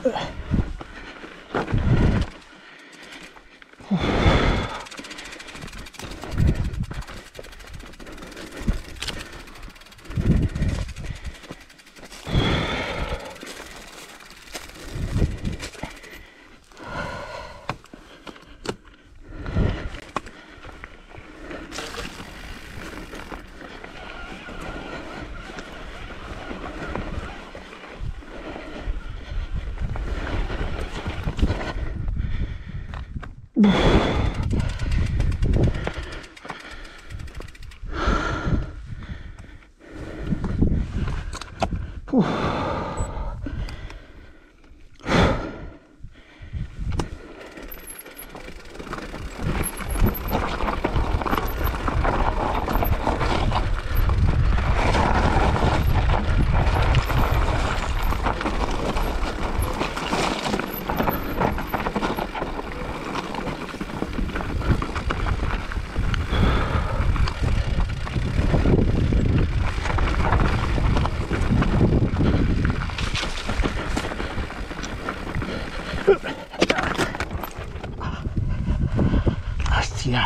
Hòstia.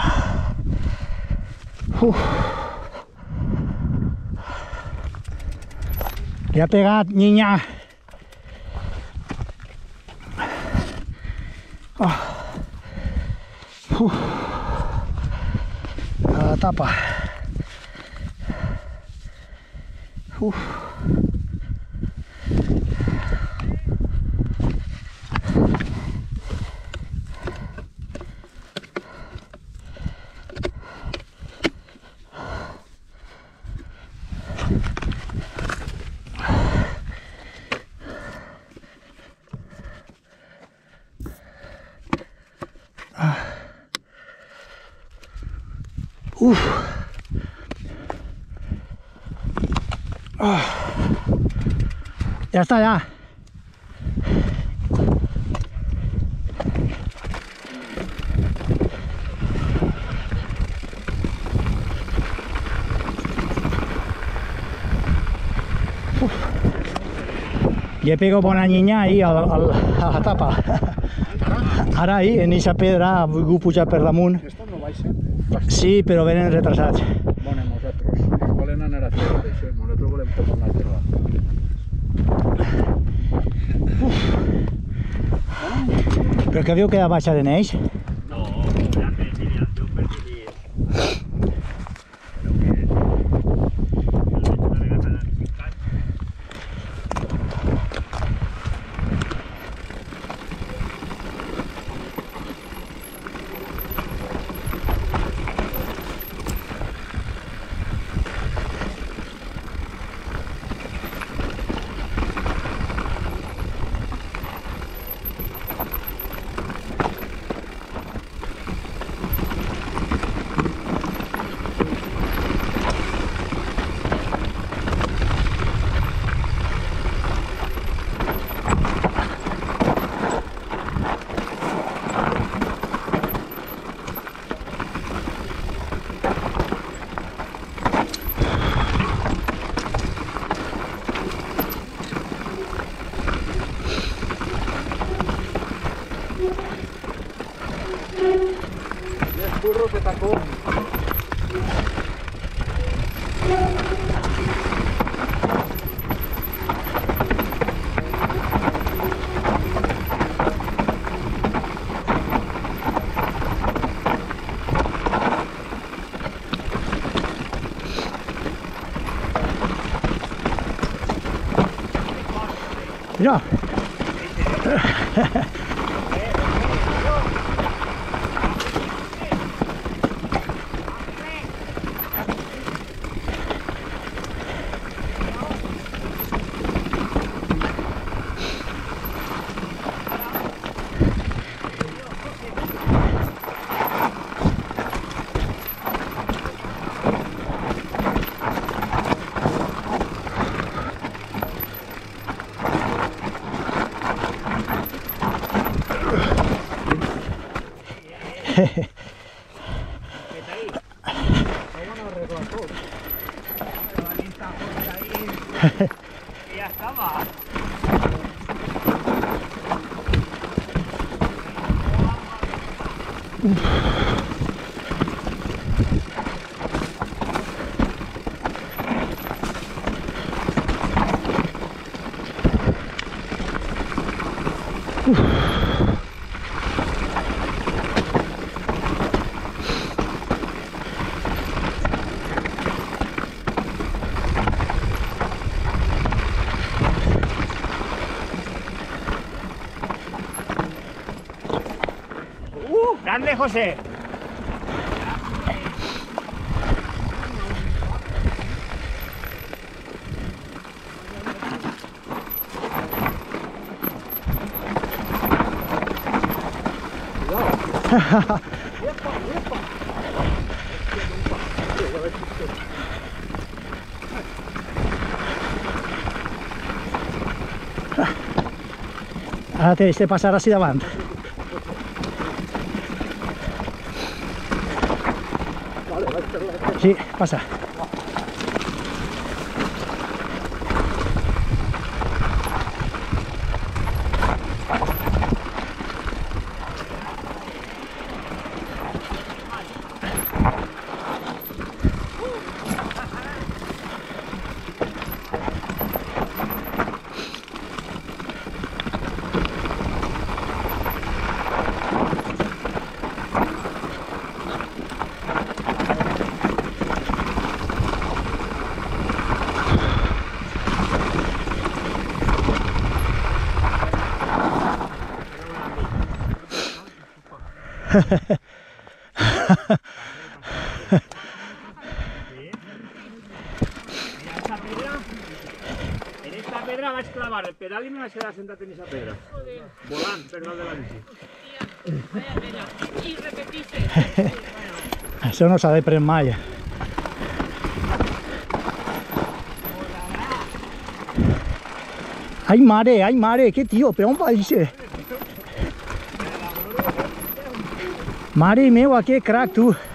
Li ha pegat, niña. A la tapa. Ya está, ya. Le pego bona niña ahí a la tapa. Ara ahí, en eixa pedra, he volgut pujar per damunt. Estos no baixen? Sí, però venen retrasats. Bueno, nosaltres volen anar a terra d'això, nosaltres volem tornar a terra. Però que havíeu quedat baixar en ells? No, realment, mira, jo per dir... Burro que tacó. Mira. Ya estaba. ¡Grande, José! Ara te deixe passar així davant. Sí, passa. En esta pedra vas a clavar el pedal y me vas a quedar sentado en esa pedra. Volando, pedal de la bici. Vaya pena. Y repetiste. Això no s'ha de prendre mai. Ai mare, què tio, per on va això? Mare meva, que crac, tu!